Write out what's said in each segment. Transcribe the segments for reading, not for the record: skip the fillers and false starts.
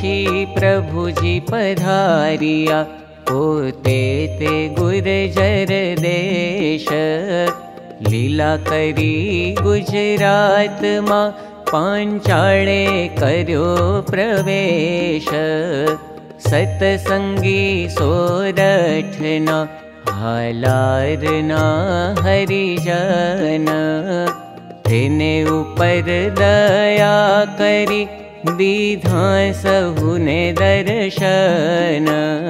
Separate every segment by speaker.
Speaker 1: पछी प्रभुजी पधारिया पोते ते गुर्जर देश लीला करी गुजरात मां पांचाळे कर्यो प्रवेश सतसंगी सोरठना हालारना हरिजन तेने उपर दया करी दीधा सहुने दर्शन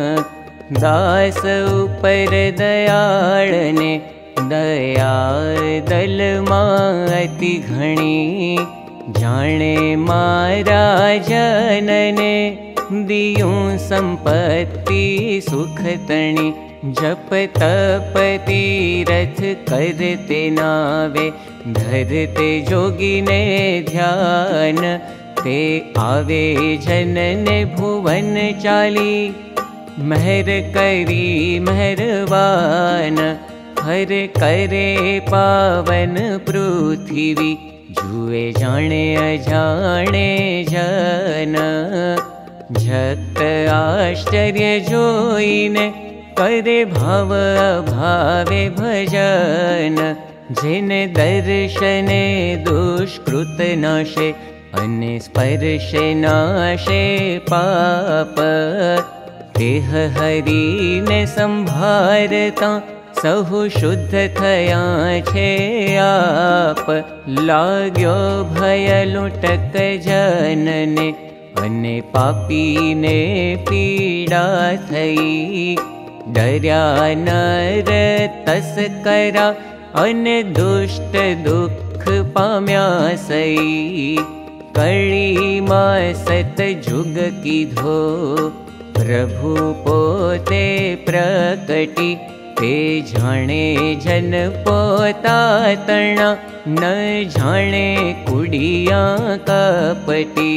Speaker 1: दास उपर दयाळने दया दलमा अति घणी जाने मारा जनने दियूं संपत्ति सुखतणी जप तप तीरथ करते नावे धरते जोगी ने ध्यान ते आवे जनन भुवन चाली मेहर करी मेहरबान हर करे पावन पृथ्वी जुए जाने अजाने जन झक्त आश्चर्य जोईने करे भाव भावे भजन जेने दर्शने दुष्कृत नाशे अने स्पर्शे नाशे पाप देह हरीने संभारता सहु शुद्ध थया छे आप लाग्यो भय लुटक जनने अने पापी ने पीड़ा थई डर्या नर तस्करा अने दुष्ट दुख पाम्या सई कड़ी मां सत जुग कीधो प्रभु पोते प्रकटी ते जाने जन पोता तणा न जाने कुड़िया कपटी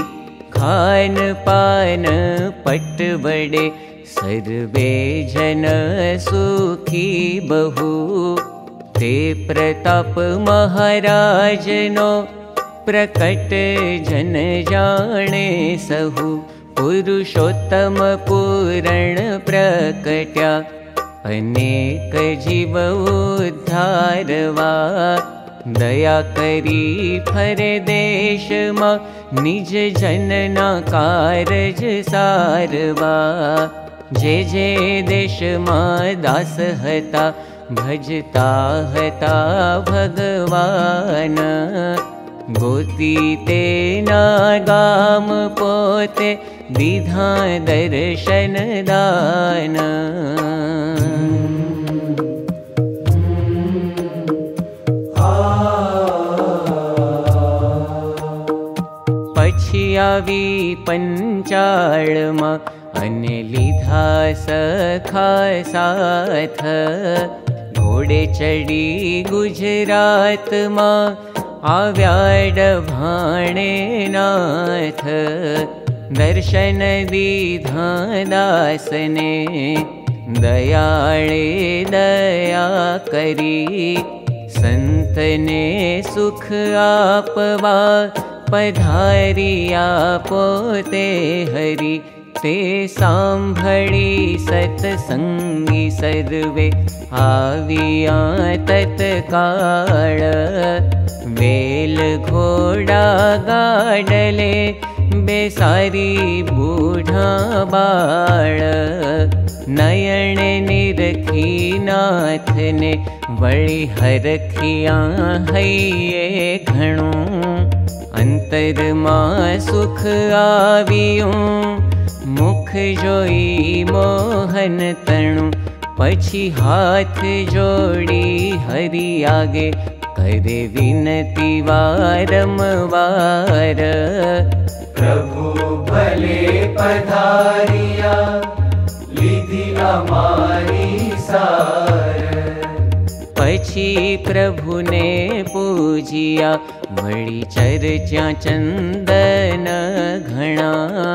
Speaker 1: खान पान पट बड़े सर्वे जन सुखी बहु ते प्रताप महाराज नो प्रकट जन जाने सहु पुरुषोत्तम पूरण प्रकट्या अनेक जीव उद्धारवा दया करी फरे देश मां निज जनना कारज सारवा जे जे देश मां दास हता भजता हता भगवान गोती तेना गाम पोते दीधा दर्शन दान पछी आवी पंचाळमां अने लीधा सखा साथ घोड़े चढ़ी गुजरात मां आव्या डभाणे नाथ दर्शन दीधा दासने दयाळे दया करी संतने सुख आपवा पधारिया पोते हरि ते सांभळी सत्संगी सर्वे आविया तत्काळ वेल घोड़ा गाडले बेसारी बूढ़ा बाळ नयन निरखी नाथ ने वळी हरखिया हइये घणो अंतर मां सुख आवियों मुख जोई मोहन तणु पछी हाथ जोड़ी हरि आगे करे विनती वारंवार
Speaker 2: प्रभु भले पधारिया लीधी अमारी सार
Speaker 1: पछी प्रभु ने पूजिया वળી चर्चा चंदन घणा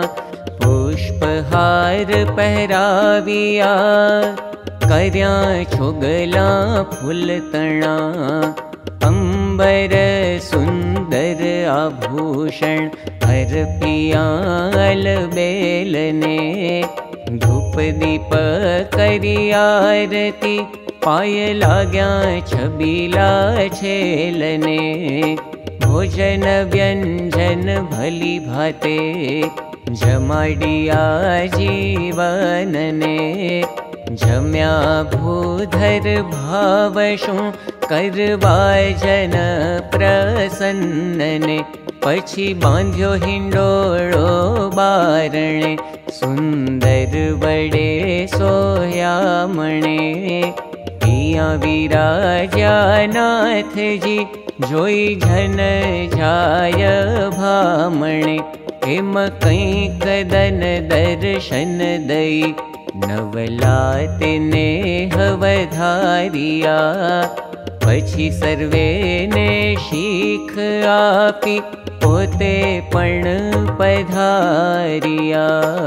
Speaker 1: पुष्पहार पहराविया कर्या छोगला फूल तणा अंबर सुंदर आभूषण अर्पियाल बेलने, धूप दीप करी आरती, पाय लाग्या छबीला छेलने। भोजन व्यंजन भली भाते, जमाडिया जीवनने। जम्या भूधर भावशु, करवा जन प्रसन्नने। पछी बांध्यो हिंडोळो बारणे, सुंदर वडे सोयामणे। पिया विराज्या नाथजी, जोई जन जाय भामणे। एम कंईक दन दर्शन दई, नवलाते नेह वधारिया। पछी सर्वे ने शीख आपी, पोते पण पधारिया।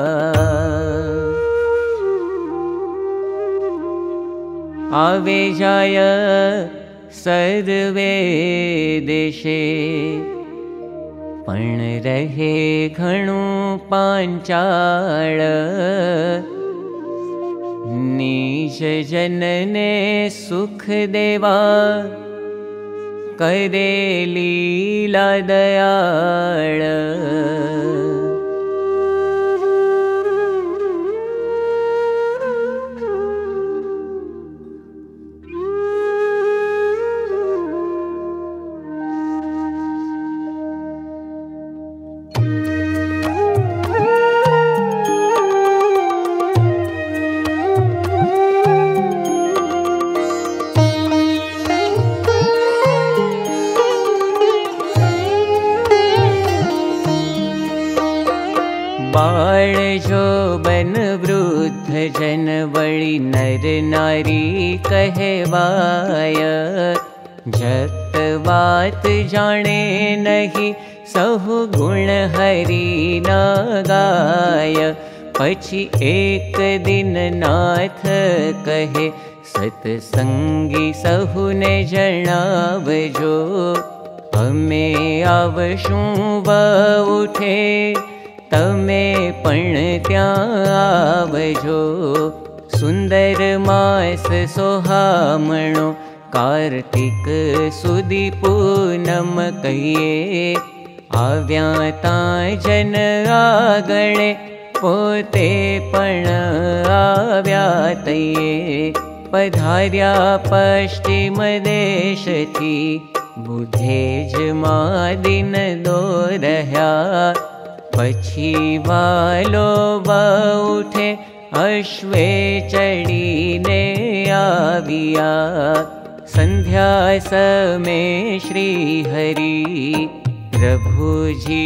Speaker 1: आवे जाय सर्वे देशे, पण रहे घणु पांचाळ। निज जनने सुख देवा, करे लीला दयाळ। बाळ जोबन वृद्ध जन, वळी नर नारी कहवाय। जगत बात जाने नहीं, सहु गुण हरि न गाय। पछी एक दिन नाथ कहे, सत्संगी सहुने जणावजो। अमे आवशुं व उठे, तमे पण त्यां आवजो। सुंदर मास सोहामणो, कार्तिक सुदी पूनम कहिए। आव्या तां जन आगळे, पोते पण आव्या तये। पधार्या पश्चिम देशथी, बुधेज मादिन दोरह्या। पछी वालो उठे, अश्वे चढ़ीने आविया। संध्या समय श्री हरि, प्रभुजी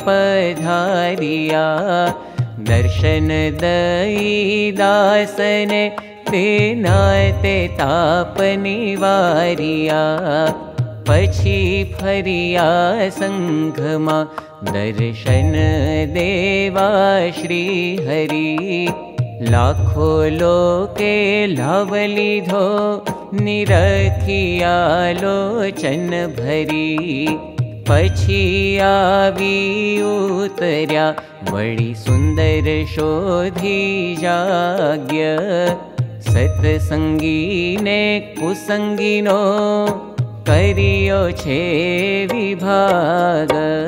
Speaker 1: पधारिया। दर्शन दई दासने, तेनाते ताप निवारिया। पछी फरिया संघमा, दर्शन देवा श्री हरि। लाखो लोके लाव लीधो, निरखिया लोचन भरी। पछी आवी उतर्या, वड़ी सुंदर शोधी जाग्य। सत्संगी ने कुसंगीनो, करियो छे विभाग।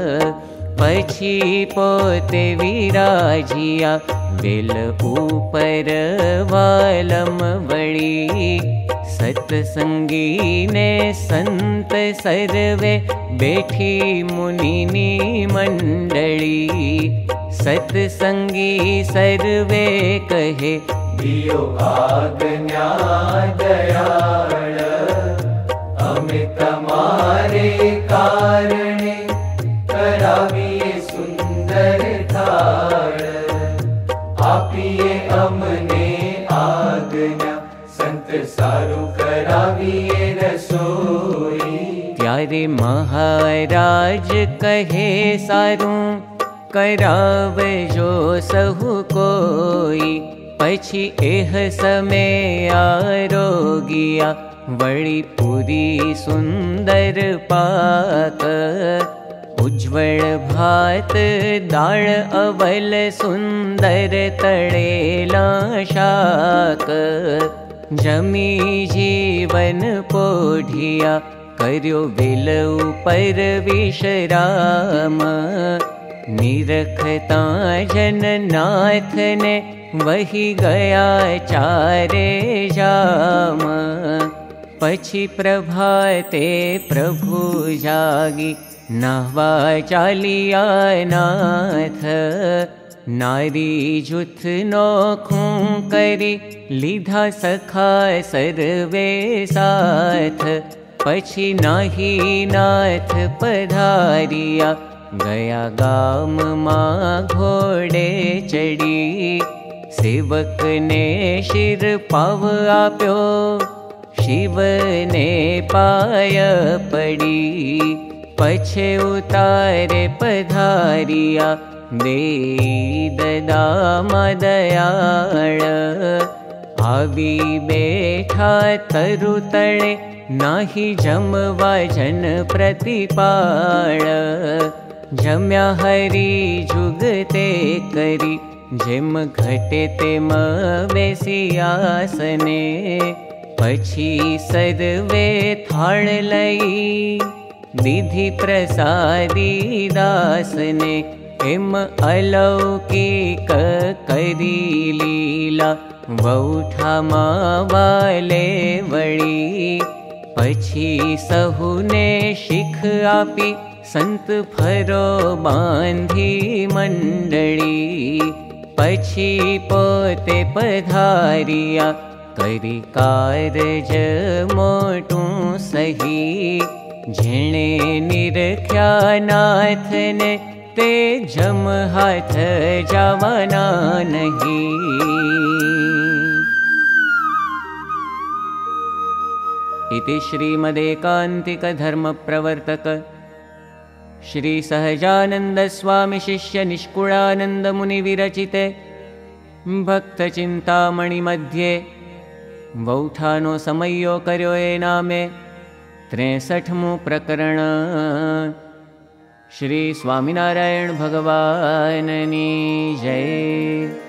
Speaker 1: पछी पोते विराजिया, बेल ऊपर वालम वળી। सत्संगी ने संत सर्वे, बैठी मुनिनी मंडली। सत्संगी सर्वे कहे,
Speaker 2: दियो आज्ञा दयाळ। अमे तमारे कारणे, कराविए सुंदर थाळ। आपिए अमने आज्ञा, संत सारू कराविए रसोई।
Speaker 1: त्यारे महाराज कहे सारू, करावजो सहु कोई। पछी एह समय आरोगिया, वળી पूरी सुंदर पाक। उज्ज्वल भात दाळ अवल सुंदर तळेला शाक जमी जीवन पोढिया कर्यो वेल उपर विश्राम निरखता जननाथ ने वही गया चारे जाम पछी प्रभाते प्रभु जागी नहवा चालिया नाथ नारी जुथ नोखूं करी लीधा सखा सर्वे साथ पछी नाही नाथ पधारिया गया गाम मां घोड़े चढ़ी सेवक ने शिर पाव आप्यो शिव ने पाय पड़ी पछे उतारे पधारिया दे ददामा दयाळ आवी बैठा तरु तळे नाही जमवा जन प्रतिपाळ जम्या हरी जुगते करी जेम घटे तेम बेसी आसने पछी सर्वे थाळ लई दीधी प्रसादी दासने एम अलौकिक करी लीला वौठा मावाले वळी पछी सहुने शिख आपी संत फरो बांधी मंडली पछी पोते पधारिया करी कारज मोटूं सही जेणे निरख्या नाथ ने ते जम हाथ जावाना नहीं। इति श्रीमदेकान्तिक धर्म प्रवर्तक श्री सहजानंद स्वामी शिष्य निष्कुळानंद मुनि विरचिते भक्त चिंतामणि मध्ये वौठानो समयो कर्यो ए नामे 63मु प्रकरण। श्री स्वामिनारायण भगवाननी जय।